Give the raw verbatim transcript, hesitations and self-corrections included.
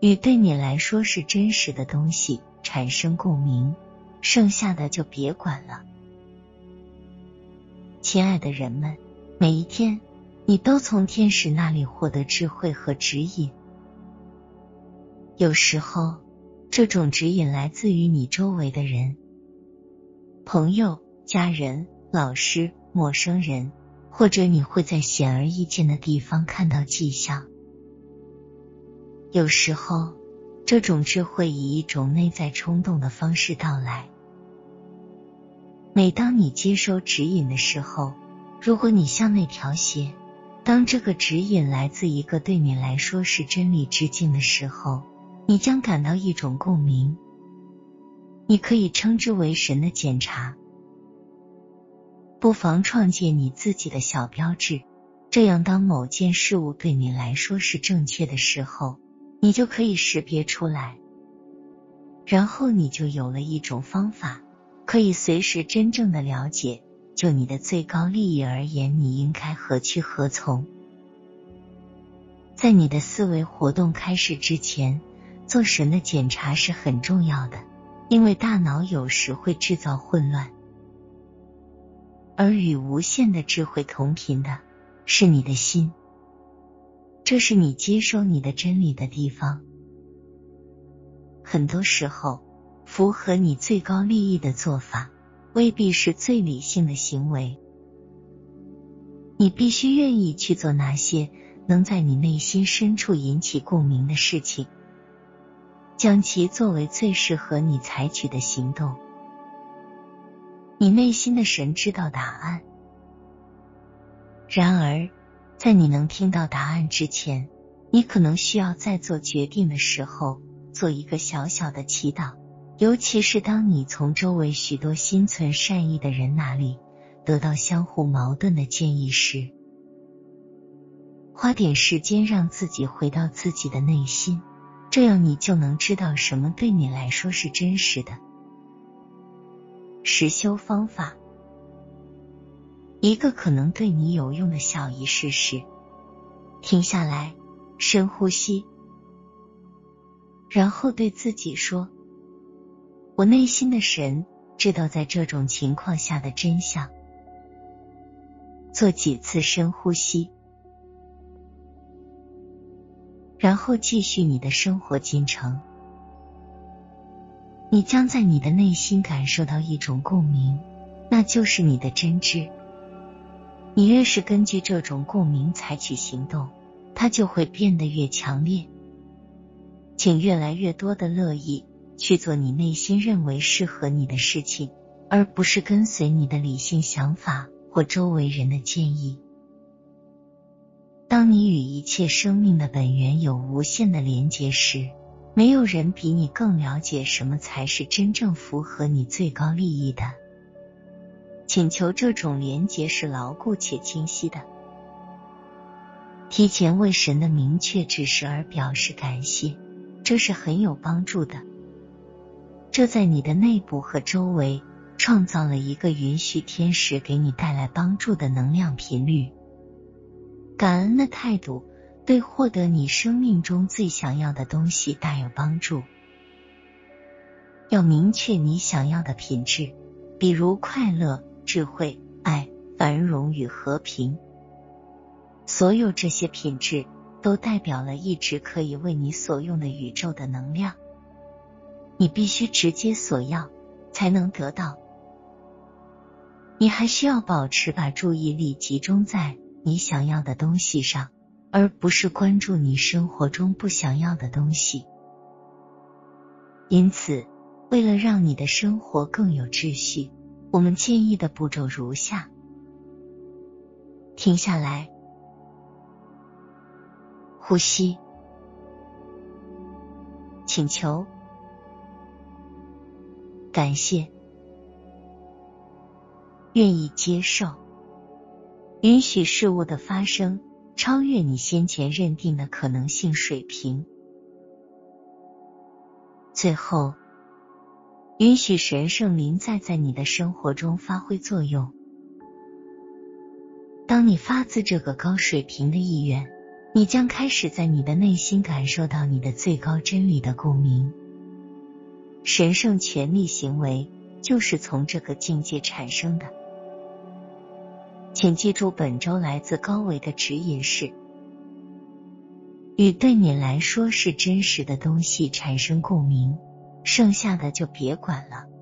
与对你来说是真实的东西产生共鸣，剩下的就别管了。亲爱的人们，每一天你都从天使那里获得智慧和指引。有时候这种指引来自于你周围的人，朋友、家人、老师、陌生人，或者你会在显而易见的地方看到迹象。有时候这种智慧以一种内在冲动的方式到来。每当你接收指引的时候，如果你向内调谐，当这个指引来自一个对你来说是真理之境的时候，你将感到一种共鸣，你可以称之为神的检查。不妨创建你自己的小标志，这样当某件事物对你来说是正确的时候，你就可以识别出来，然后你就有了一种方法，可以随时真正的了解，就你的最高利益而言，你应该何去何从。在你的思维活动开始之前，做神的检查是很重要的，因为大脑有时会制造混乱，而与无限的智慧同频的是你的心，这是你接收你的真理的地方。很多时候，符合你最高利益的做法未必是最理性的行为，你必须愿意去做那些能在你内心深处引起共鸣的事情，将其作为最适合你采取的行动。你内心的神知道答案，然而在你能听到答案之前，你可能需要在做决定的时候做一个小小的祈祷，尤其是当你从周围许多心存善意的人那里得到相互矛盾的建议时，花点时间让自己回到自己的内心，这样你就能知道什么对你来说是真实的。实修方法，一个可能对你有用的小仪式是停下来，深呼吸，然后对自己说，我内心的神知道在这种情况下的真相。做几次深呼吸，然后继续你的生活进程。你将在你的内心感受到一种共鸣，那就是你的真知。你越是根据这种共鸣采取行动，它就会变得越强烈。请越来越多的乐意去做你内心认为适合你的事情，而不是跟随你的理性想法或周围人的建议。当你与一切生命的本源有无限的连结时，没有人比你更了解什么才是真正符合你最高利益的。请求这种连结是牢固且清晰的。提前为神的明确指示而表示感谢，这是很有帮助的。这在你的内部和周围创造了一个允许天使给你带来帮助的能量频率。感恩的态度对获得你生命中最想要的东西大有帮助。要明确你想要的品质，比如快乐、智慧、爱、繁荣与和平。所有这些品质都代表了一直可以为你所用的宇宙的能量。你必须直接索要，才能得到。你还需要保持把注意力集中在你想要的东西上，而不是关注你生活中不想要的东西。因此，为了让你的生活更有秩序，我们建议的步骤如下：停下来，呼吸，请求，感谢，愿意接受，允许事物的发生超越你先前认定的可能性水平。最后，允许神圣临在在你的生活中发挥作用。当你发自这个高水平的意愿， 你将开始在你的内心感受到你的最高真理的共鸣。神圣权力行为就是从这个境界产生的。请记住，本周来自高维的指引是：与对你来说是真实的东西产生共鸣，剩下的就别管了。